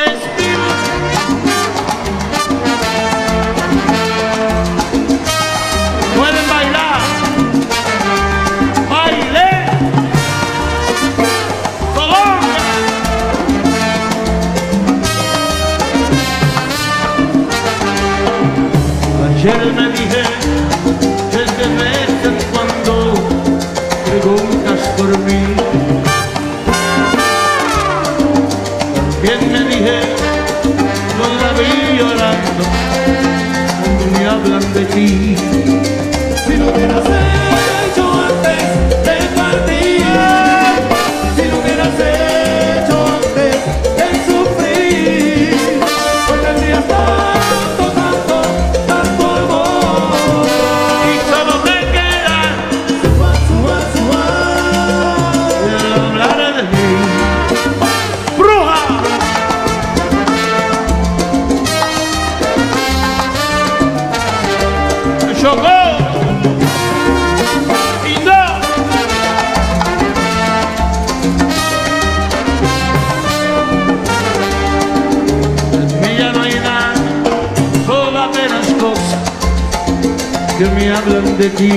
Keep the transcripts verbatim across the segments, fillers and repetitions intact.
despido. Pueden bailar, baile, Colombia. Ayer me dije que de vez en cuando preguntas por mí. También me dije, no la vi llorando cuando me hablan de ti. Si lo hubieras hecho antes de partir, si lo hubieras hecho antes de sufrir, hoy tendrías tanto, tanto, tanto amor. Y solo te queda Suba, suba, suba, el hablar de mí. ¡Bruja! ¡Me chocó! ¡Y no! En mí ya no hay nada, solo apenas cosas que me hablan de ti.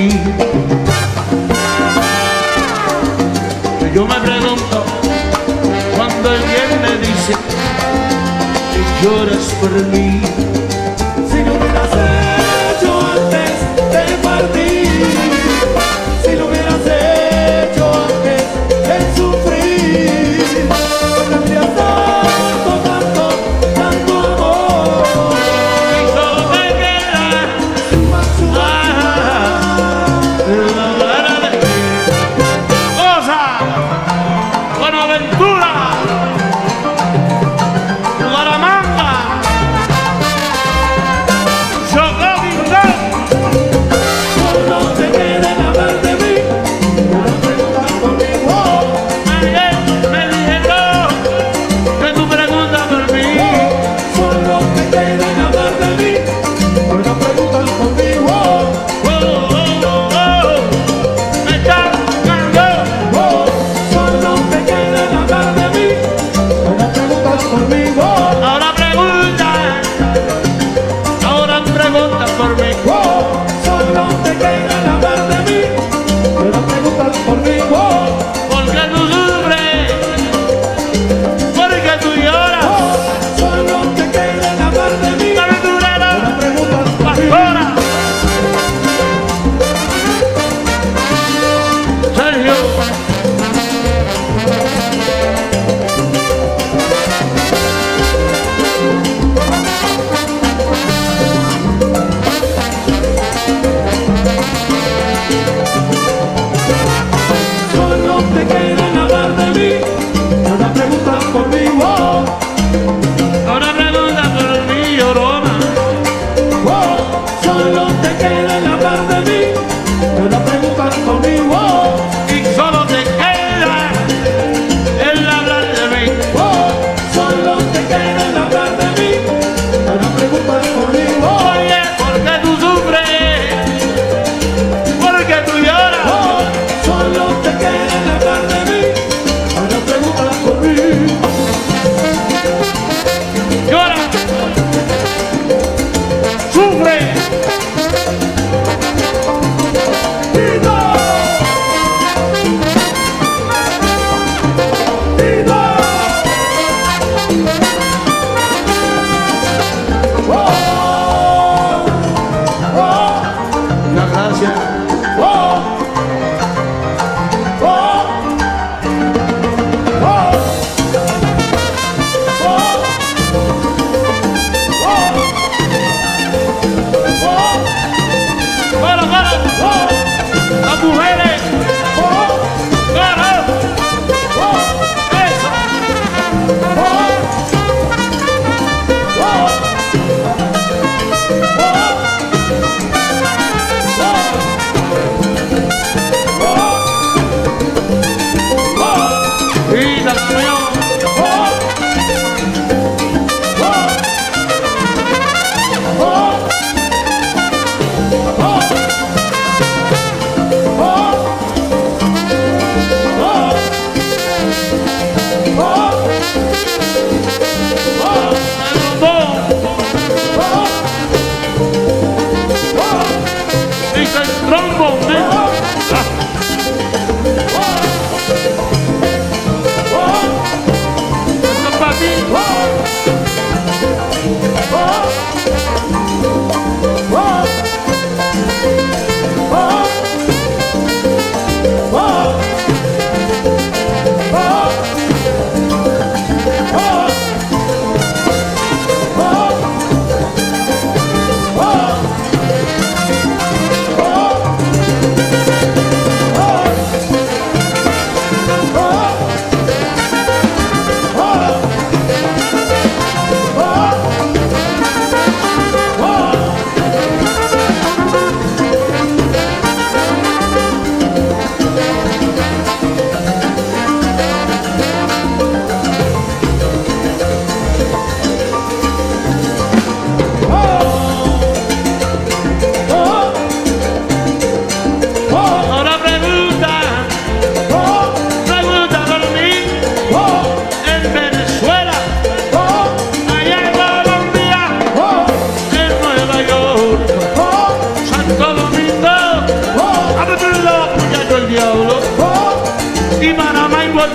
Que yo me pregunto cuando alguien me dice que lloras por mí. si lo hubieras hecho antes de partir, si lo hubieras hecho antes de sufrir, hoy tendrías tanto, tanto, tanto amor. Y solo te queda Suba, suba, el hablar de mí. ¡Goza! ¡Buenaventura! ¡Bucaramanga!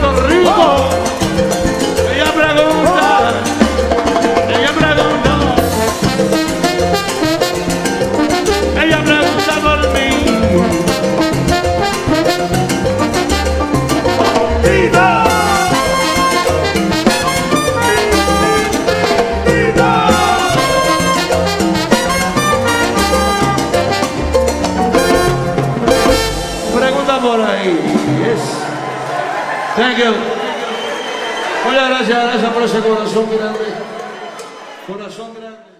Puerto Rico. Ella pregunta, ella pregunta, ella pregunta por mí. Tito, Tito. Pregunta por ahí. Yes. Thank you. Muchas gracias, gracias por ese corazón grande. Corazón grande.